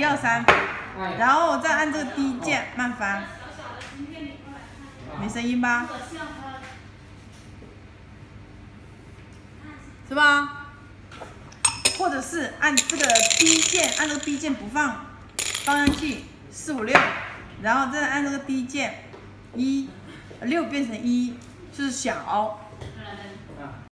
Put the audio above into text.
1、2、3，然后再按这个D键慢翻，没声音吧？是吧？或者是按这个 D 键，按这个 D 键不放方向器4、5、6，然后再按这个 D 键6变成1，就是小。